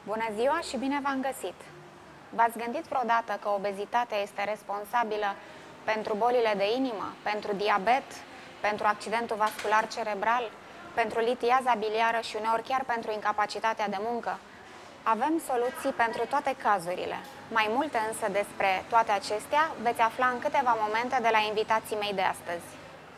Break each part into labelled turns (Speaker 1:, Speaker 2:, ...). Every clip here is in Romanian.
Speaker 1: Bună ziua și bine v-am găsit! V-ați gândit vreodată că obezitatea este responsabilă pentru bolile de inimă, pentru diabet, pentru accidentul vascular cerebral, pentru litiaza biliară și uneori chiar pentru incapacitatea de muncă? Avem soluții pentru toate cazurile. Mai multe însă despre toate acestea veți afla în câteva momente de la invitații mei de astăzi.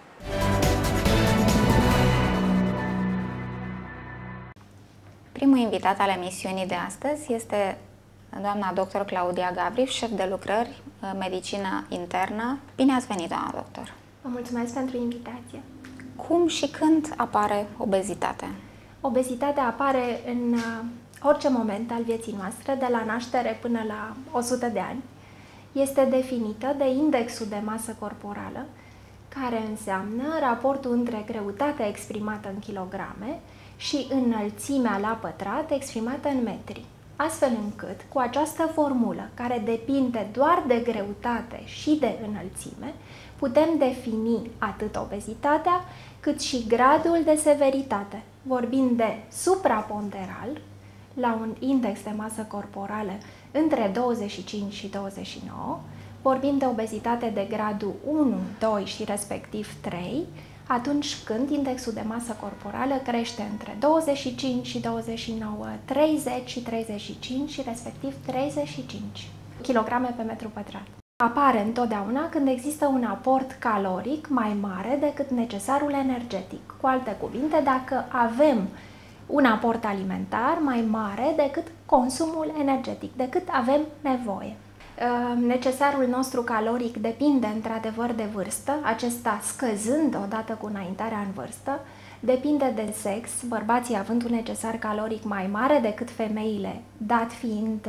Speaker 1: Primul invitat al emisiunii de astăzi este doamna dr. Claudia Gabriș, șef de lucrări, medicină internă. Bine ați venit, doamna doctor!
Speaker 2: Vă mulțumesc pentru invitație!
Speaker 1: Cum și când apare obezitatea?
Speaker 2: Obezitatea apare în orice moment al vieții noastre, de la naștere până la 100 de ani. Este definită de indexul de masă corporală, care înseamnă raportul între greutatea exprimată în kilograme și înălțimea la pătrat exprimată în metri. Astfel încât, cu această formulă, care depinde doar de greutate și de înălțime, putem defini atât obezitatea, cât și gradul de severitate, vorbind de supraponderal, la un index de masă corporală între 25 și 29, vorbim de obezitate de gradul 1, 2 și respectiv 3, atunci când indexul de masă corporală crește între 25 și 29, 30 și 35 și respectiv 35 kg pe metru pătrat. Apare întotdeauna când există un aport caloric mai mare decât necesarul energetic. Cu alte cuvinte, dacă avem un aport alimentar mai mare decât consumul energetic, decât avem nevoie. Necesarul nostru caloric depinde într-adevăr de vârstă, acesta scăzând odată cu înaintarea în vârstă, depinde de sex, bărbații având un necesar caloric mai mare decât femeile, dat fiind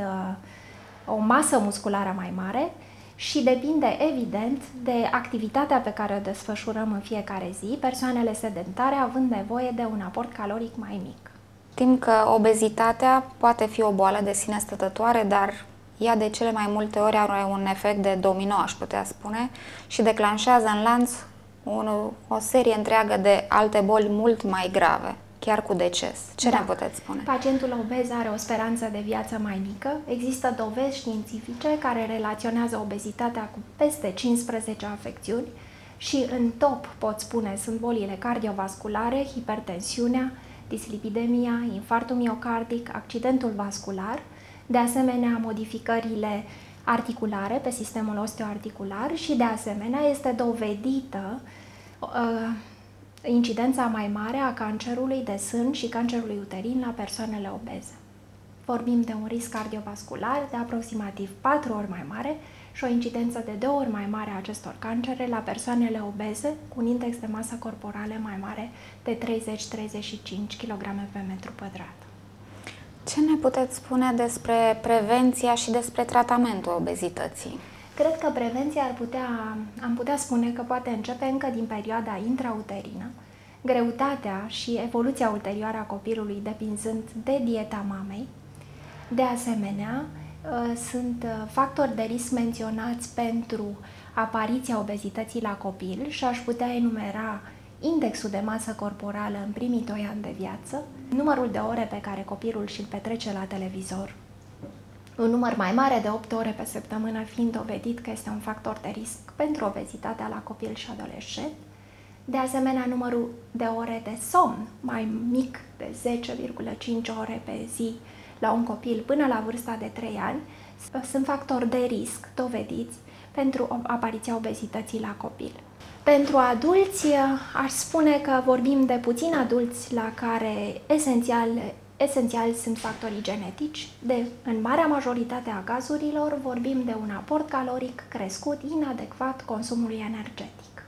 Speaker 2: o masă musculară mai mare, și depinde evident de activitatea pe care o desfășurăm în fiecare zi, persoanele sedentare având nevoie de un aport caloric mai mic.
Speaker 1: Știm că obezitatea poate fi o boală de sine stătătoare, dar ea de cele mai multe ori are un efect de domino, aș putea spune, și declanșează în lanț o serie întreagă de alte boli mult mai grave, chiar cu deces. Ce ne puteți spune?
Speaker 2: Pacientul obez are o speranță de viață mai mică. Există dovezi științifice care relaționează obezitatea cu peste 15 afecțiuni și în top, pot spune, sunt bolile cardiovasculare, hipertensiunea, dislipidemia, infarctul miocardic, accidentul vascular, de asemenea modificările articulare pe sistemul osteoarticular și de asemenea este dovedită incidența mai mare a cancerului de sân și cancerului uterin la persoanele obeze. Vorbim de un risc cardiovascular de aproximativ 4 ori mai mare și o incidență de 2 ori mai mare a acestor cancere la persoanele obeze cu un index de masă corporală mai mare de 30-35 kg pe metru pătrat.
Speaker 1: Ce ne puteți spune despre prevenția și despre tratamentul obezității?
Speaker 2: Cred că prevenția am putea spune că poate începe încă din perioada intrauterină, greutatea și evoluția ulterioară a copilului depinzând de dieta mamei. De asemenea, sunt factori de risc menționați pentru apariția obezității la copil și aș putea enumera indexul de masă corporală în primii 2 ani de viață, numărul de ore pe care copilul și-l petrece la televizor, un număr mai mare de 8 ore pe săptămână fiind dovedit că este un factor de risc pentru obezitatea la copil și adolescent. De asemenea, numărul de ore de somn mai mic de 10,5 ore pe zi la un copil până la vârsta de 3 ani sunt factori de risc dovediți pentru apariția obezității la copil. Pentru adulți, aș spune că vorbim de puțini adulți la care esențial sunt factorii genetici. În marea majoritate a cazurilor vorbim de un aport caloric crescut, inadecvat consumului energetic.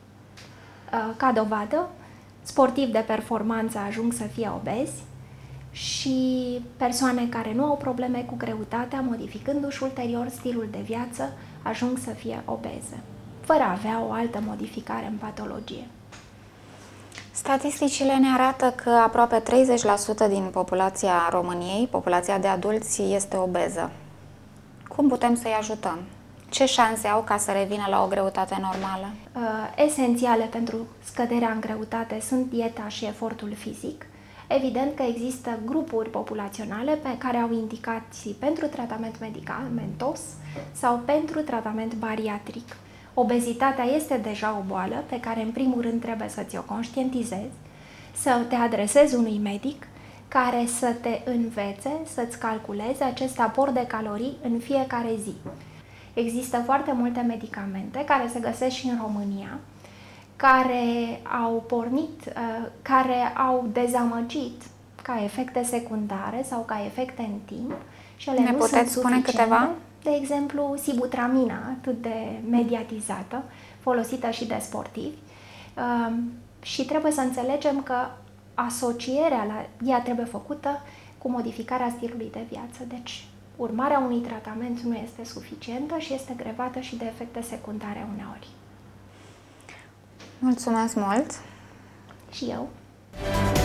Speaker 2: Ca dovadă, sportivi de performanță ajung să fie obezi și persoane care nu au probleme cu greutatea, modificându-și ulterior stilul de viață, ajung să fie obeze, fără a avea o altă modificare în patologie.
Speaker 1: Statisticile ne arată că aproape 30% din populația României, populația de adulți, este obeză. Cum putem să-i ajutăm? Ce șanse au ca să revină la o greutate normală?
Speaker 2: Esențiale pentru scăderea în greutate sunt dieta și efortul fizic. Evident că există grupuri populaționale pe care au indicații pentru tratament medicamentos sau pentru tratament bariatric. Obezitatea este deja o boală pe care în primul rând trebuie să ți-o conștientizezi, să te adresezi unui medic care să te învețe să-ți calculeze acest aport de calorii în fiecare zi. Există foarte multe medicamente care se găsesc și în România, care au pornit, care au dezamăgit ca efecte secundare sau ca efecte în timp și ele
Speaker 1: ne
Speaker 2: nu
Speaker 1: puteți
Speaker 2: sunt
Speaker 1: spune câteva?
Speaker 2: De exemplu, sibutramina, atât de mediatizată, folosită și de sportivi. Și trebuie să înțelegem că asocierea la ea trebuie făcută cu modificarea stilului de viață. Deci, urmarea unui tratament nu este suficientă și este grevată și de efecte secundare uneori.
Speaker 1: Mulțumesc mult!
Speaker 2: Și eu!